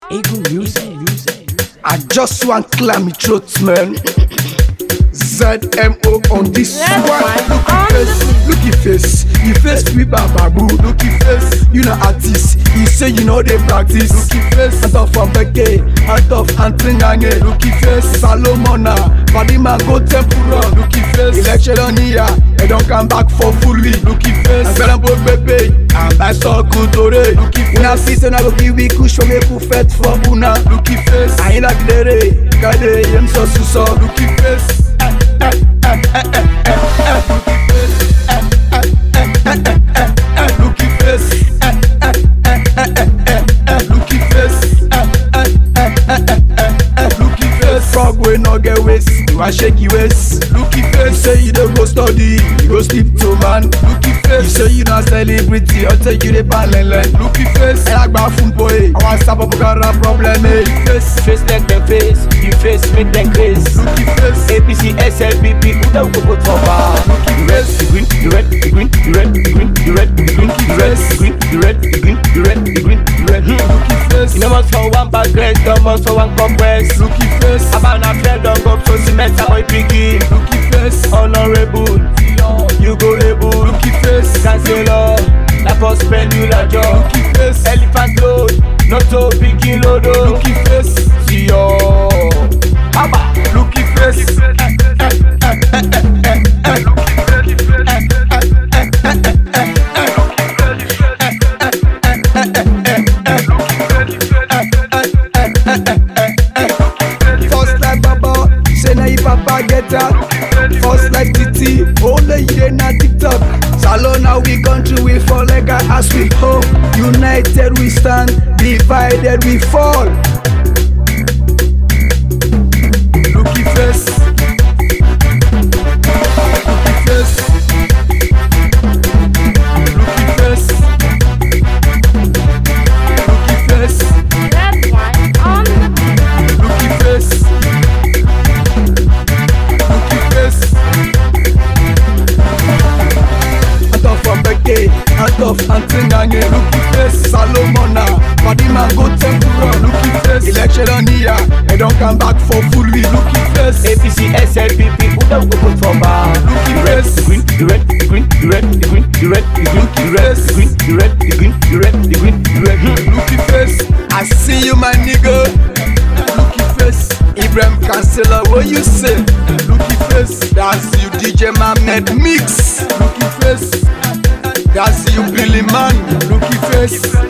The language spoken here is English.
Ego music. I just want clear my throat, man. z.m.o on this one. Looky face, you face sweet babu. Looky face, you know artist. You say you know they practice. Looky face, out of Ambeke, out of Antingange. Looky face, Salomona, Padima go tempura. Looky face, election on here, they don't come back for fully. Looky face, I'm better both baby. I'm back so good today. Looky face, una season I go give we kush for me pour fête for una. Looky face, I ain't like the kade yem so suso. Looky face. Looky face, looky face, looky face. Frog wey no get waist, you a shaky waist. Looky face, you say you don't go study, you go sleep to man. Looky face, you say you not celebrity, I'll take you the panel. Looky face, I like my phone boy, I want stop up got a problem. Face like the face, you face make them crazy. Looky face, APC, SLPP, who don't go for bar. looky face, The green, the red, the green, the red, the green, the red, the green, the red, the green, the red, the green, the red, the green, the red. looky face, No more for one bag grace, no more for one compress. looky face, About a fair don't go so cement a boy piggy. looky face, Honorable, you go able. looky face, Chancellor, la post spend you la job. looky face, Elephant load, not so picking load. looky face, See yo, Abba. looky face. First like Baba, say na your papa get her. First like Titi, only you na TikTok. Salon now we country we fall like a as we home. United we stand, divided we fall. Looky face, looky face, looky face, looky face, Red wine on the looky face, looky face. Out of Ambeke, out of Antingange. Looky face, Salomona, Padima go tempura. Looky face, election on here, they don't come back for fully. Looky face, APC, SLPP, who don't go for bar. looky face, The green, the red, the green, the red, the green, the red, the green, the red, the green, the red, the green, the red, the green, the red. looky face. I see you, my nigga. Looky face, Ibrahim Cancela, what you say? Looky face, that's you, DJ Mohammed Mix. Looky face, that's you, Billy Man. Looky face.